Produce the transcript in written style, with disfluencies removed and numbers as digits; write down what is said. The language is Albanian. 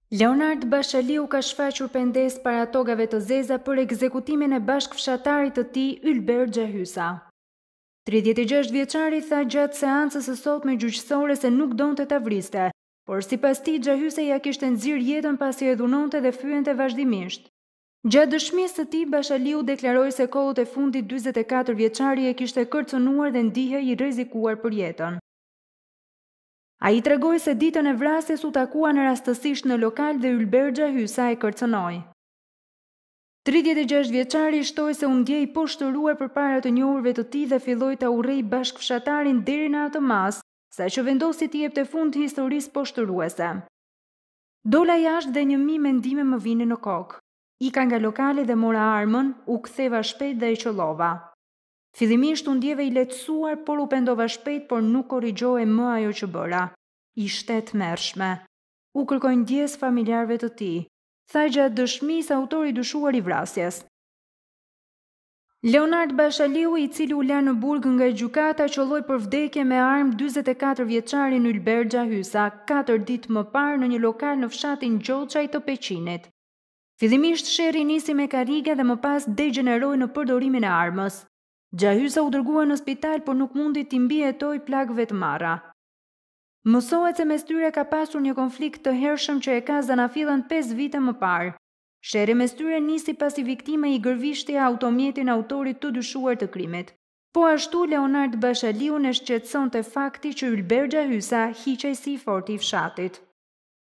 Leonard Bashaliu ka shfaqur pendes para togave të zeza për ekzekutimin e bashkëfshatarit të tij Ylber Xhahysa. 36 vjeçari tha gjatë seancës së sotme gjyqësore se nuk donte ta vriste, por sipas tij Xhahysa ja kishte nxirr jetën pasi e dhunonte dhe fyente vazhdimisht. Gjatë dëshmisë së tij, Bashaliu deklaroi se kohët e fundit 44 vjeçari e kishte kërcënuar dhe ndihej i rrezikuar për jetën. Ai tregoi se ditën e vrasjes u takuan rastësisht në lokal dhe Ylber Xhahysa e kërcënoi. 36 vjeçari shtoi se u ndjej poshtëruar përpara të njohurve të tij dhe filloi ta urrej bashkëfshatarin deri në atë mas, saqë vendosi t'i jepte fund historisë poshtëruese. Dola jashtë dhe 1000 mendime më vinin në kokë. Ika nga lokali dhe mora armën, u ktheva shpejt dhe e qëllova. Fillimisht u ndjeva i lehtësuar, por u pendova shpejt, por nuk korrigjohej më ajo që bëra. Ishte tmerrshme. U kërkoi ndjes familjarëve të tij, tha gjatë dëshmisë autori i dyshuar i vrasjes. Leonard Bashaliu, i cili u la në burg nga gjykata, qolloi për vdekje me armë 44 vjeçarin Ylber Xhahysa 4 ditë më parë në një lokal në fshatin Gjoçaj të Peqinit. Fillimisht sherrri nisi me karrige dhe më pas degeneroi në përdorimin e armës. Xhahysa u dërgua në spital, por nuk mundi t'i mbijetojë plagëve të marra. Mësohet se mes tyre ka pasur një konflikt të hershëm që e ka zanafillën 5 vite më parë. Sherrri mes tyre nisi pasi viktima i gërvishti automjetin autorit të dyshuar të krimit. Po ashtu Leonard Bashaliu ne shqetësonte fakti që Ylber Xhahysa hiqej si i forti i fshatit.